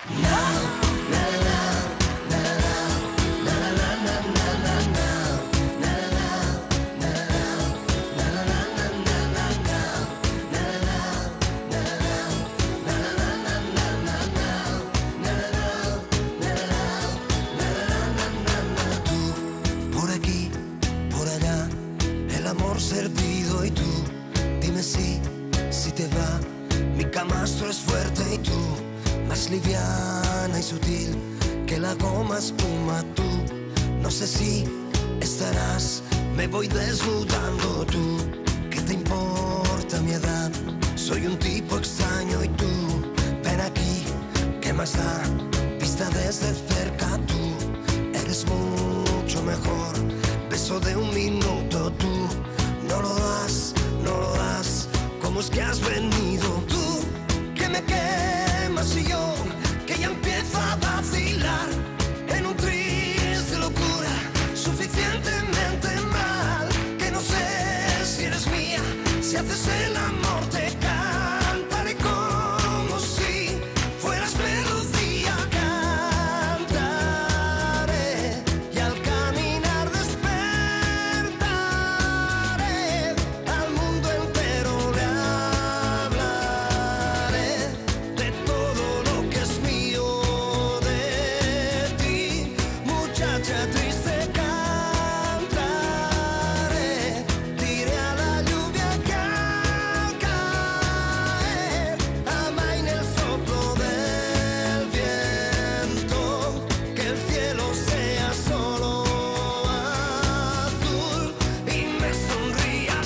Servido y tú, dime si te va. Mi camastro es fuerte y tú, más liviana y sutil que la goma espuma tú. No sé si estarás, me voy desnudando tú. ¿Qué te importa mi edad? Soy un tipo extraño y tú, ven aquí, ¿qué más da? Vista desde cerca tú, eres mucho mejor. Beso de un minuto tú. No lo das, no lo das. ¿Cómo es que has venido tú? Que me quemas y yo, que ya empiezo a vacilar en un triste locura, suficientemente mal, que no sé si eres mía. Si haces el amor te cantaré como si fueras melodía. Cantaré y al caminar triste cantaré, diré a la lluvia que al caer amaine el soplo del viento, que el cielo sea solo azul y me sonrías.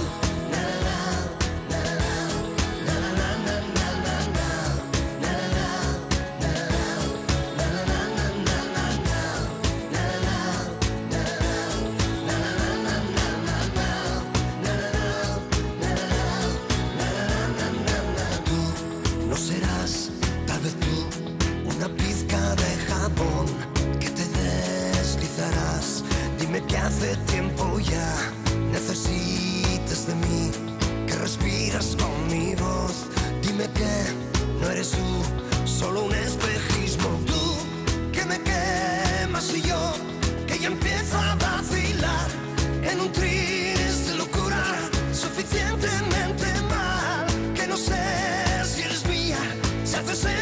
No serás, tal vez tú, una pizca de jabón que te deslizarás. Dime que hace tiempo ya necesitas de mí, que respiras con mi voz. Dime que no eres tú, solo un espejismo. Tú, que me quemas y yo, que ya empiezo a vacilar en un triste locura, suficientemente mal, que no sé si eres mía. Si haces